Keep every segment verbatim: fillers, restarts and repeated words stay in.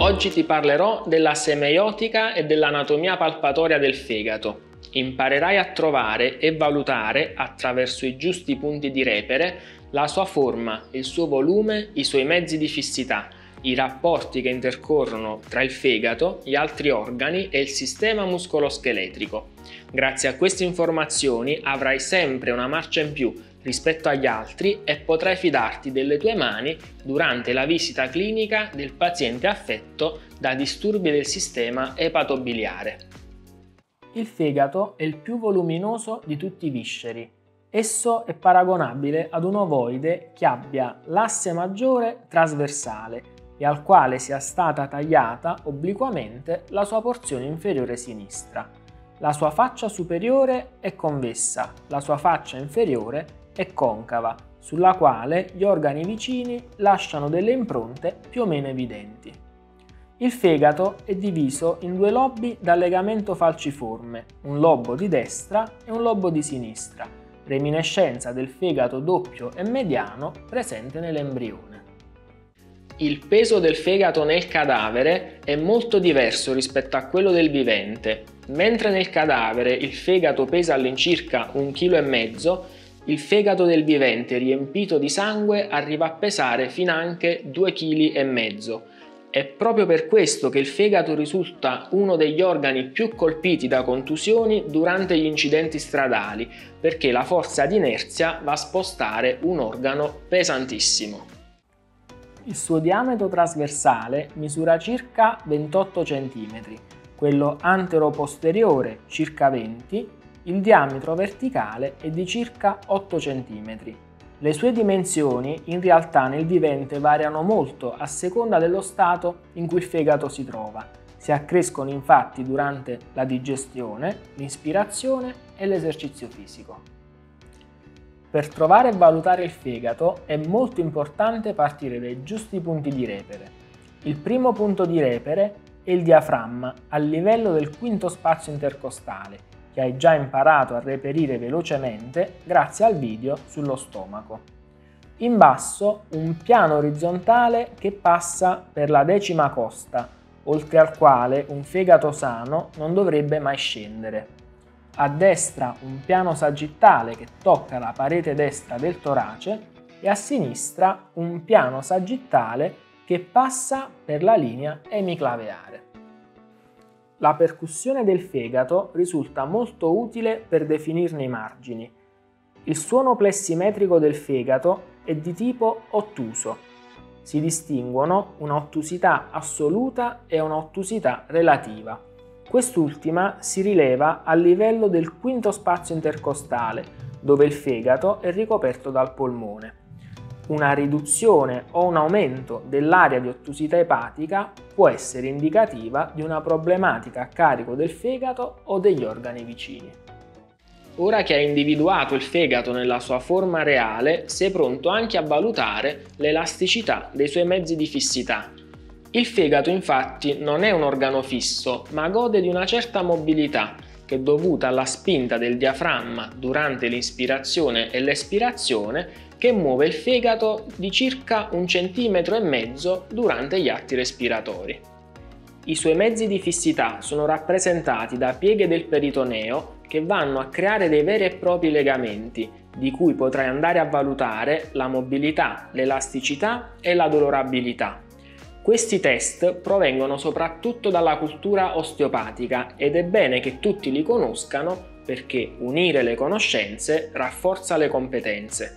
Oggi ti parlerò della semeiotica e dell'anatomia palpatoria del fegato. Imparerai a trovare e valutare, attraverso i giusti punti di repere, la sua forma, il suo volume, i suoi mezzi di fissità, i rapporti che intercorrono tra il fegato, gli altri organi e il sistema muscoloscheletrico. Grazie a queste informazioni avrai sempre una marcia in più rispetto agli altri e potrai fidarti delle tue mani durante la visita clinica del paziente affetto da disturbi del sistema epatobiliare. Il fegato è il più voluminoso di tutti i visceri. Esso è paragonabile ad un ovoide che abbia l'asse maggiore trasversale e al quale sia stata tagliata obliquamente la sua porzione inferiore sinistra. La sua faccia superiore è convessa, la sua faccia inferiore è concava, sulla quale gli organi vicini lasciano delle impronte più o meno evidenti. Il fegato è diviso in due lobi da legamento falciforme, un lobo di destra e un lobo di sinistra, reminiscenza del fegato doppio e mediano presente nell'embrione. Il peso del fegato nel cadavere è molto diverso rispetto a quello del vivente. Mentre nel cadavere il fegato pesa all'incirca un chilo e mezzo, il fegato del vivente riempito di sangue arriva a pesare finanche due chili e mezzo. È proprio per questo che il fegato risulta uno degli organi più colpiti da contusioni durante gli incidenti stradali, perché la forza di inerzia va a spostare un organo pesantissimo. Il suo diametro trasversale misura circa ventotto centimetri, quello antero-posteriore circa venti, il diametro verticale è di circa otto centimetri. Le sue dimensioni in realtà nel vivente variano molto a seconda dello stato in cui il fegato si trova. Si accrescono infatti durante la digestione, l'ispirazione e l'esercizio fisico. Per trovare e valutare il fegato è molto importante partire dai giusti punti di repere. Il primo punto di repere è il diaframma a livello del quinto spazio intercostale, che hai già imparato a reperire velocemente grazie al video sullo stomaco. In basso un piano orizzontale che passa per la decima costa, oltre al quale un fegato sano non dovrebbe mai scendere. A destra un piano sagittale che tocca la parete destra del torace e a sinistra un piano sagittale che passa per la linea emiclaveare. La percussione del fegato risulta molto utile per definirne i margini. Il suono plessimetrico del fegato è di tipo ottuso. Si distinguono un'ottusità assoluta e un'ottusità relativa. Quest'ultima si rileva a livello del quinto spazio intercostale, dove il fegato è ricoperto dal polmone. Una riduzione o un aumento dell'area di ottusità epatica può essere indicativa di una problematica a carico del fegato o degli organi vicini. Ora che hai individuato il fegato nella sua forma reale, sei pronto anche a valutare l'elasticità dei suoi mezzi di fissità. Il fegato infatti non è un organo fisso, ma gode di una certa mobilità che è dovuta alla spinta del diaframma durante l'inspirazione e l'espirazione che muove il fegato di circa un centimetro e mezzo durante gli atti respiratori. I suoi mezzi di fissità sono rappresentati da pieghe del peritoneo che vanno a creare dei veri e propri legamenti, di cui potrai andare a valutare la mobilità, l'elasticità e la dolorabilità. Questi test provengono soprattutto dalla cultura osteopatica ed è bene che tutti li conoscano perché unire le conoscenze rafforza le competenze.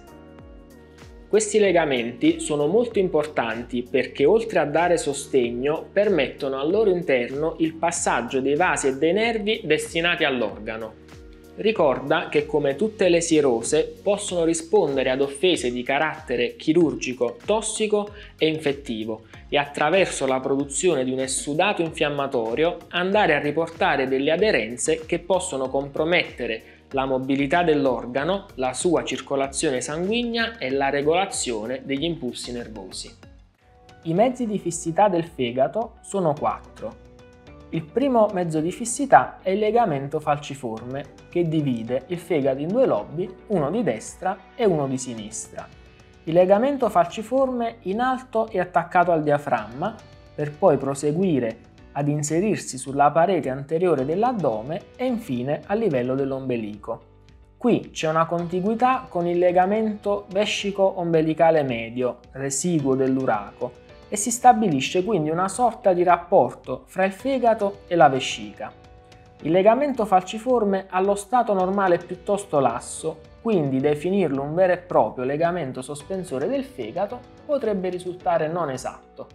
Questi legamenti sono molto importanti perché oltre a dare sostegno permettono al loro interno il passaggio dei vasi e dei nervi destinati all'organo. Ricorda che come tutte le sierose possono rispondere ad offese di carattere chirurgico, tossico e infettivo e attraverso la produzione di un essudato infiammatorio andare a riportare delle aderenze che possono compromettere la mobilità dell'organo, la sua circolazione sanguigna e la regolazione degli impulsi nervosi. I mezzi di fissità del fegato sono quattro. Il primo mezzo di fissità è il legamento falciforme, che divide il fegato in due lobi, uno di destra e uno di sinistra. Il legamento falciforme in alto è attaccato al diaframma per poi proseguire ad inserirsi sulla parete anteriore dell'addome e infine a livello dell'ombelico. Qui c'è una contiguità con il legamento vescico-ombelicale medio, residuo dell'uraco, e si stabilisce quindi una sorta di rapporto fra il fegato e la vescica. Il legamento falciforme allo stato normale è piuttosto lasso, quindi definirlo un vero e proprio legamento sospensore del fegato potrebbe risultare non esatto.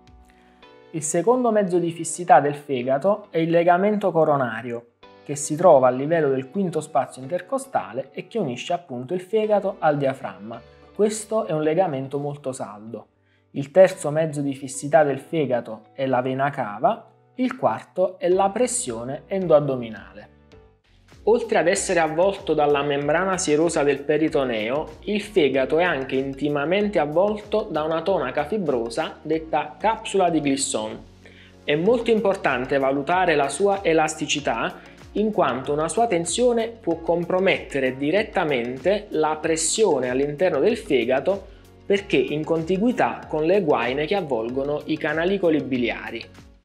Il secondo mezzo di fissità del fegato è il legamento coronario, che si trova a livello del quinto spazio intercostale e che unisce appunto il fegato al diaframma. Questo è un legamento molto saldo. Il terzo mezzo di fissità del fegato è la vena cava, il quarto è la pressione endoaddominale. Oltre ad essere avvolto dalla membrana sierosa del peritoneo, il fegato è anche intimamente avvolto da una tonaca fibrosa detta capsula di Glisson. È molto importante valutare la sua elasticità, in quanto una sua tensione può compromettere direttamente la pressione all'interno del fegato perché in contiguità con le guaine che avvolgono i canalicoli biliari.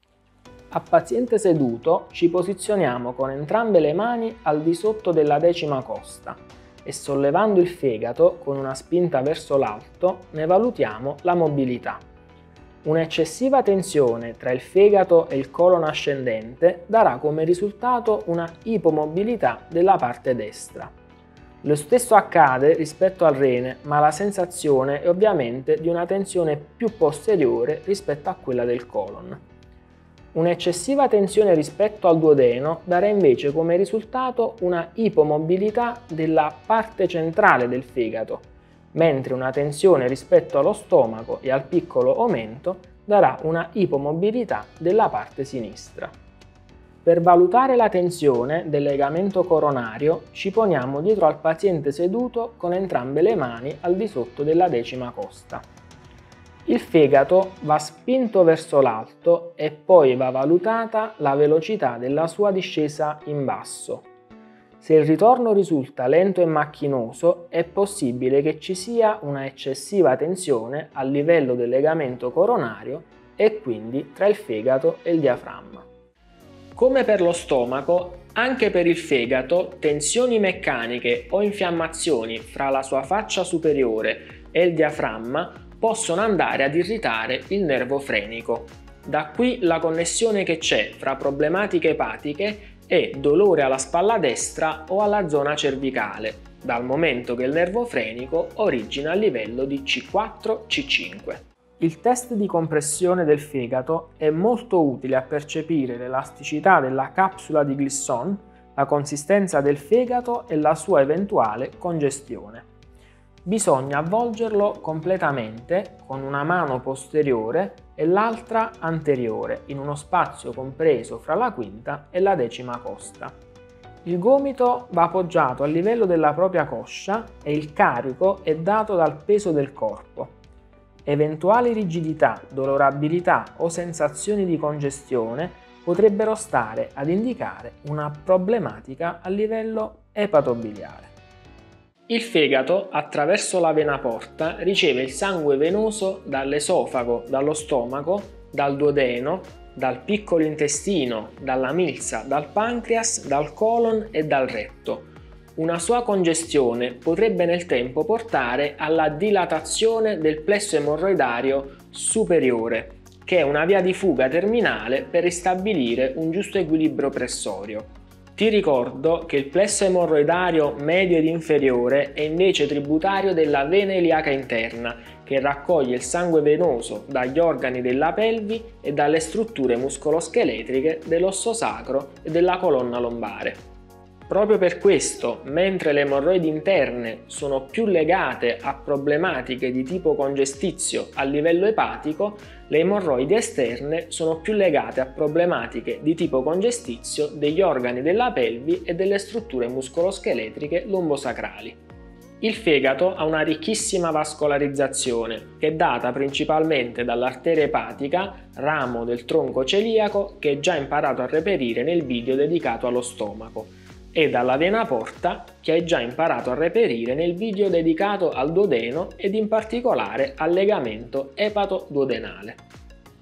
A paziente seduto ci posizioniamo con entrambe le mani al di sotto della decima costa e sollevando il fegato con una spinta verso l'alto ne valutiamo la mobilità. Un'eccessiva tensione tra il fegato e il colon ascendente darà come risultato una ipomobilità della parte destra. Lo stesso accade rispetto al rene, ma la sensazione è ovviamente di una tensione più posteriore rispetto a quella del colon. Un'eccessiva tensione rispetto al duodeno darà invece come risultato una ipomobilità della parte centrale del fegato, mentre una tensione rispetto allo stomaco e al piccolo omento darà una ipomobilità della parte sinistra. Per valutare la tensione del legamento coronario ci poniamo dietro al paziente seduto con entrambe le mani al di sotto della decima costa. Il fegato va spinto verso l'alto e poi va valutata la velocità della sua discesa in basso. Se il ritorno risulta lento e macchinoso, è possibile che ci sia una eccessiva tensione a livello del legamento coronario e quindi tra il fegato e il diaframma. Come per lo stomaco, anche per il fegato, tensioni meccaniche o infiammazioni fra la sua faccia superiore e il diaframma possono andare ad irritare il nervo frenico. Da qui la connessione che c'è fra problematiche epatiche e dolore alla spalla destra o alla zona cervicale, dal momento che il nervo frenico origina a livello di C quattro C cinque. Il test di compressione del fegato è molto utile a percepire l'elasticità della capsula di Glisson, la consistenza del fegato e la sua eventuale congestione. Bisogna avvolgerlo completamente con una mano posteriore e l'altra anteriore in uno spazio compreso fra la quinta e la decima costa. Il gomito va appoggiato a livello della propria coscia e il carico è dato dal peso del corpo. Eventuali rigidità, dolorabilità o sensazioni di congestione potrebbero stare ad indicare una problematica a livello epatobiliare. Il fegato, attraverso la vena porta, riceve il sangue venoso dall'esofago, dallo stomaco, dal duodeno, dal piccolo intestino, dalla milza, dal pancreas, dal colon e dal retto. Una sua congestione potrebbe nel tempo portare alla dilatazione del plesso emorroidario superiore, che è una via di fuga terminale per ristabilire un giusto equilibrio pressorio. Ti ricordo che il plesso emorroidario medio ed inferiore è invece tributario della vena iliaca interna, che raccoglie il sangue venoso dagli organi della pelvi e dalle strutture muscoloscheletriche dell'osso sacro e della colonna lombare. Proprio per questo, mentre le emorroidi interne sono più legate a problematiche di tipo congestizio a livello epatico, le emorroidi esterne sono più legate a problematiche di tipo congestizio degli organi della pelvi e delle strutture muscoloscheletriche lombosacrali. Il fegato ha una ricchissima vascolarizzazione, che è data principalmente dall'arteria epatica, ramo del tronco celiaco che hai già imparato a reperire nel video dedicato allo stomaco, e dalla vena porta che hai già imparato a reperire nel video dedicato al duodeno ed in particolare al legamento epato-duodenale.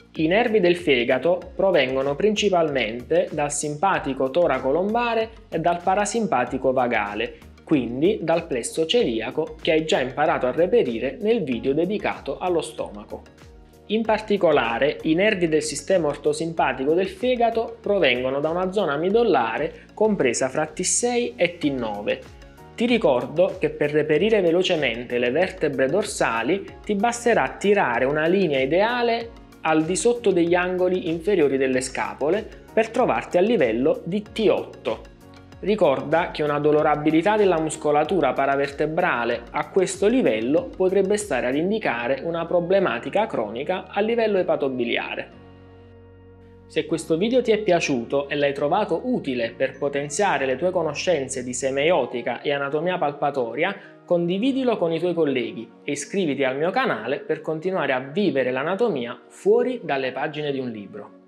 I nervi del fegato provengono principalmente dal simpatico toraco-lombare e dal parasimpatico vagale, quindi dal plesso celiaco che hai già imparato a reperire nel video dedicato allo stomaco. In particolare, i nervi del sistema ortosimpatico del fegato provengono da una zona midollare compresa fra T sei e T nove. Ti ricordo che per reperire velocemente le vertebre dorsali ti basterà tirare una linea ideale al di sotto degli angoli inferiori delle scapole per trovarti a livello di T otto. Ricorda che una dolorabilità della muscolatura paravertebrale a questo livello potrebbe stare ad indicare una problematica cronica a livello epatobiliare. Se questo video ti è piaciuto e l'hai trovato utile per potenziare le tue conoscenze di semeiotica e anatomia palpatoria, condividilo con i tuoi colleghi e iscriviti al mio canale per continuare a vivere l'anatomia fuori dalle pagine di un libro.